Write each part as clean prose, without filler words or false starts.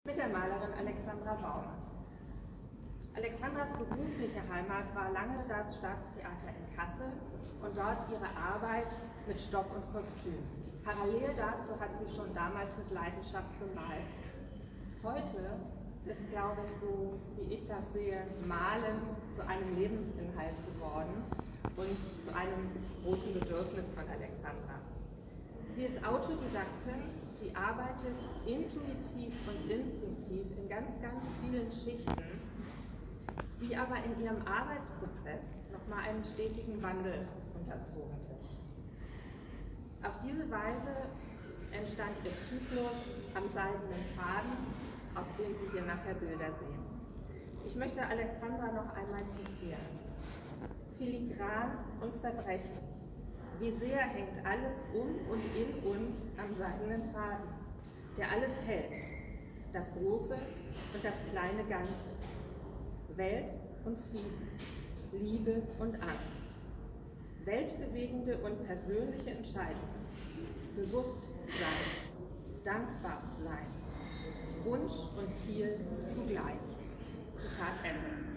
Mit der Malerin Alexandra Baumann. Alexandras berufliche Heimat war lange das Staatstheater in Kassel und dort ihre Arbeit mit Stoff und Kostüm. Parallel dazu hat sie schon damals mit Leidenschaft gemalt. Heute ist, glaube ich, so wie ich das sehe, Malen zu einem Lebensinhalt geworden und zu einem großen Bedürfnis von Alexandra. Sie ist Autodidaktin, sie arbeitet intuitiv und instinktiv in ganz vielen Schichten, die aber in ihrem Arbeitsprozess nochmal einem stetigen Wandel unterzogen sind. Auf diese Weise entstand ihr Zyklus am seidenen Faden, aus dem Sie hier nachher Bilder sehen. Ich möchte Alexandra noch einmal zitieren. Filigran und zerbrechlich. Wie sehr hängt alles um und in uns am seidenen Faden, der alles hält, das Große und das kleine Ganze, Welt und Frieden, Liebe und Angst, weltbewegende und persönliche Entscheidungen, Bewusstsein, dankbar sein, Wunsch und Ziel zugleich. Zitat Ende.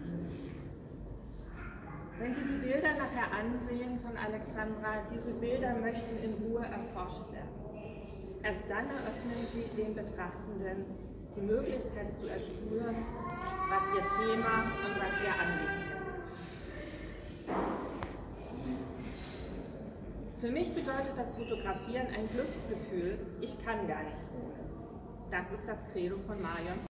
Wenn Sie die Bilder nachher ansehen von Alexandra, diese Bilder möchten in Ruhe erforscht werden. Erst dann eröffnen sie den Betrachtenden die Möglichkeit zu erspüren, was ihr Thema und was ihr Anliegen ist. Für mich bedeutet das Fotografieren ein Glücksgefühl, ich kann gar nicht ohne. Das ist das Credo von Marion